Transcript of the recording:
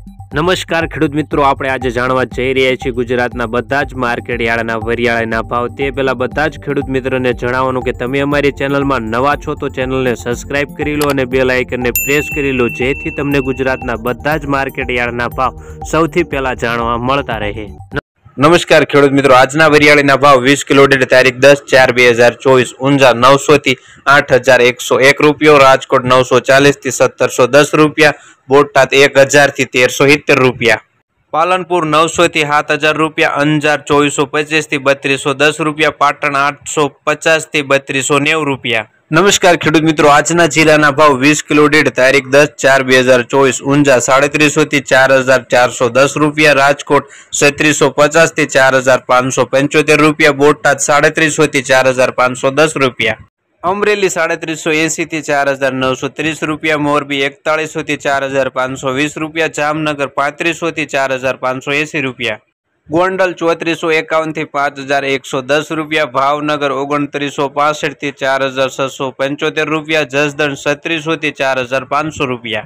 નમસ્કાર ખેડૂત મિત્રો, આપણે આજે જાણવા જઈ રહ્યા છીએ ગુજરાતના બધા જ માર્કેટ યાર્ડના વરિયાળીના ભાવ। તે પહેલા બધા જ ખેડૂત મિત્રોને જણાવવાનું કે તમે અમારી ચેનલમાં નવા છો તો ચેનલને સબસ્ક્રાઇબ કરી લો અને બેલ આઇકનને પ્રેસ કરી લો, જેથી તમને ગુજરાતના બધા જ માર્કેટ યાર્ડના ભાવ સૌથી પહેલા જાણવા મળતા રહે। નમસ્કાર ખેડૂત મિત્રો, આજના વરિયાળીના ભાવ 20 કિલો દીઠ તારીખ 10/4/2024 ઊંઝા 900 થી 8101 રૂપિયો, રાજકોટ 940 થી 1710 રૂપિયા, બોટાદ 1000 થી 1370 રૂપિયા, પાલનપુર 900 થી 7000 રૂપિયા, અંજાર 2425 થી 3210 રૂપિયા, પાટણ 850 થી 3290 રૂપિયા। નમસ્કાર ખેડૂત મિત્રો, આજના જિલ્લાના ભાવ 20 કિલો દીઠ તારીખ 10/4/2024 ઊંઝા 3700 થી 4410 રૂપિયા, રાજકોટ 3650 થી 4575 રૂપિયા, બોટાદ 3300 થી 4510 રૂપિયા, અમરેલી 3380 થી 4930 રૂપિયા, મોરબી 4100 થી 4520 રૂપિયા, જામનગર 3500 થી 4580 રૂપિયા, ગોંડલ 3451 થી 5110 રૂપિયા, ભાવનગર 2965 થી 4675 રૂપિયા, જસદણ 3600 થી 4500 રૂપિયા।